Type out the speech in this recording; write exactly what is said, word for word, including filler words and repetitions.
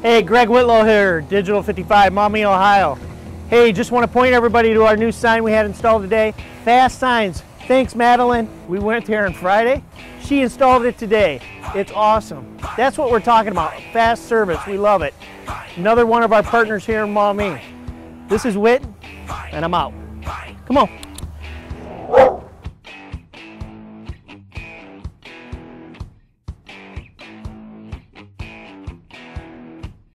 Hey, Greg Whitlow here, Digital fifty-five, Maumee, Ohio. Hey, just want to point everybody to our new sign we had installed today. Fast signs. Thanks, Madeline. We went there on Friday. She installed it today. It's awesome. That's what we're talking about. Fast service. We love it. Another one of our partners here in Maumee. This is Whit, and I'm out. Come on.